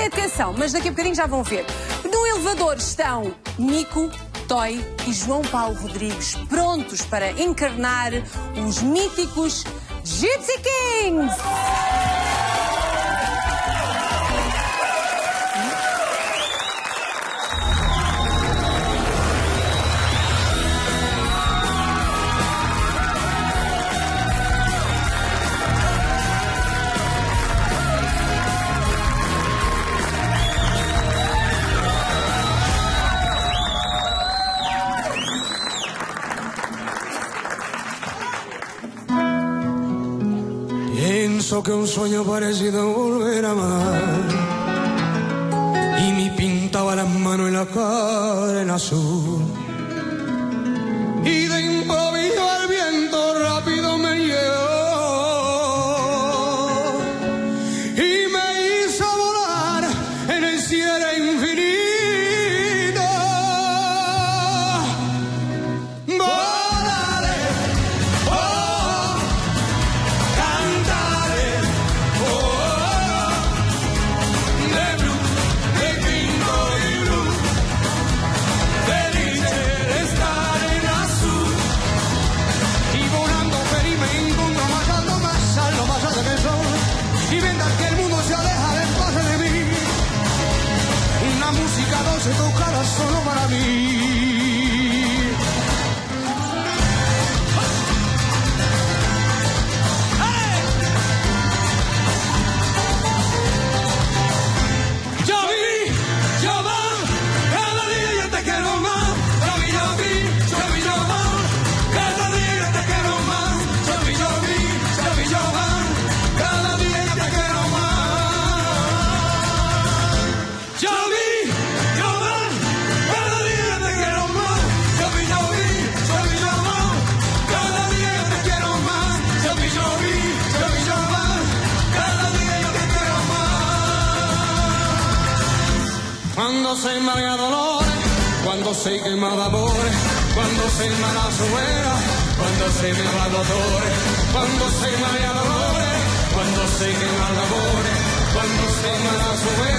Atenção, mas daqui a bocadinho já vão ver. No elevador estão Nico, Toy e João Paulo Rodrigues, prontos para encarnar os míticos Gypsy Kings! Pienso que un sueño parecido volver a amar y me pintaba las manos y la cara en azul y de improviso el viento rápido me llevó y me hizo volar en el cielo infinito. Se tocará solo para mí. Cuando se marea dolores, cuando se quema amores, cuando se emana su vera, cuando se me va dolores, cuando se marea dolores, cuando se quema amores, cuando se emana su vera.